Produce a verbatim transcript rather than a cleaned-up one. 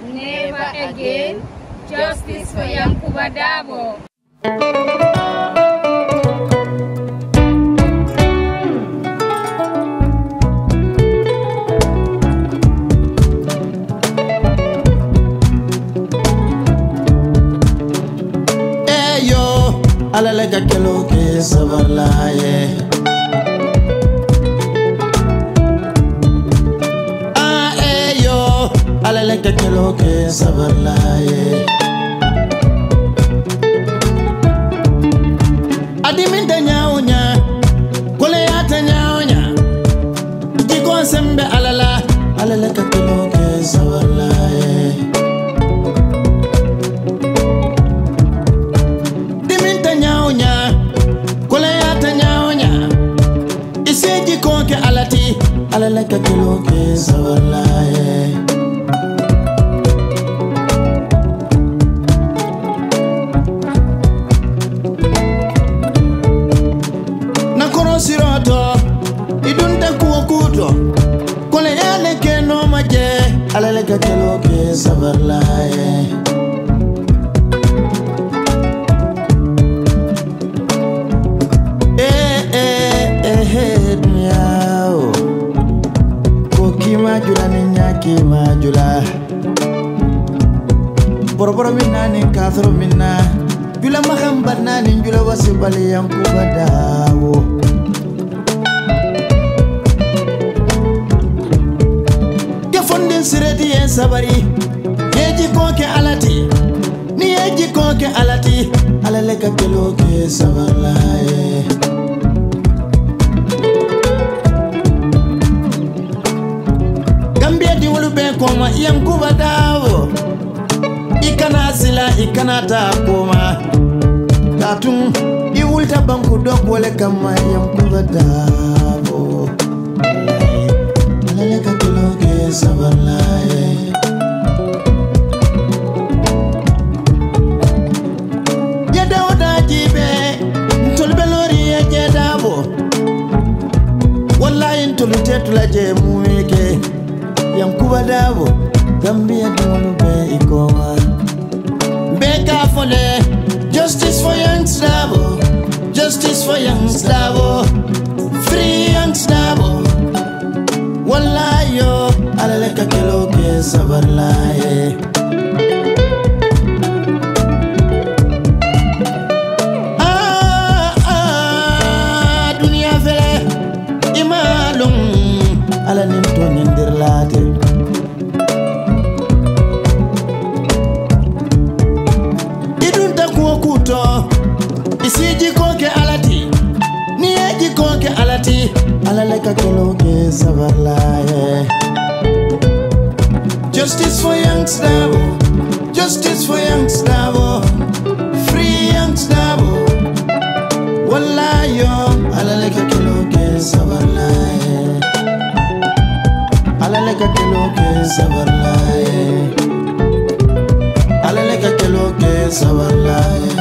Never again. Justice for Yankuba Dabo. Eyo, alalega kelo ke sabalaye. Alaleka kelo ke sabarlaye Adiminta nyaunya Kole yata nyaunya Jiko sembe alala Alaleka kelo ke sabarlaye Diminta nyaunya Kole yata nyaunya Isi jiko ke alati Alaleka kelo ke sabarlaye Siroto idunta kuokuto kole yale ke no maje alale ka kelo ke sabarlaye eh eh eh dunyao ko kima jula ni nyaki majula boroboro minna ni kathro minna jula mahambar nani jula wasibali Yankuba Dabo Sireti en sabari yeji koke alati ni yeji koke alati alaleka kelo ke sabalaye Gambia di wulu be koma Yankuba Dabo ikana sila ikana ta koma katun i wulta banku dok wole kama Yankuba Dabo alaleka kelo ke sabalaye Jeda oda jibe ntolbe lori ya jedabo Wallahi ntolu tetula je muweke Yankuba Dabo Gambia dunu be ikoma Beka fole Justice for Yankuba Dabo Justice for Yankuba Dabo Free Yankuba Dabo Wallahi yo alaleka kelo ke sabarlaye Ah ah dunia fele imalum alanim to nindirlate idunta kuokuto isiji koke alati niyeji koke alati alaleka kelo ke sabarlaye Justice for Yankuba Dabo Justice for Yankuba Dabo Free Yankuba Dabo Wallahi yo alaleka kelo ke sabarlaye alaleka kelo ke sabarlaye alaleka kelo ke sabarlaye